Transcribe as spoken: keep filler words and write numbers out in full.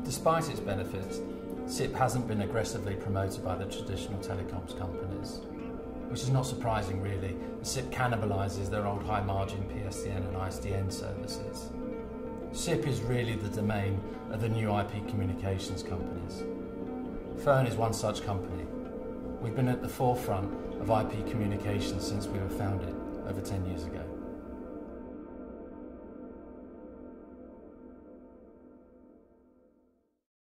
Despite its benefits, S I P hasn't been aggressively promoted by the traditional telecoms companies, which is not surprising really. S I P cannibalises their old high-margin P S D N and I S D N services. S I P is really the domain of the new I P communications companies. Phone is one such company. We've been at the forefront of I P communications since we were founded over ten years ago.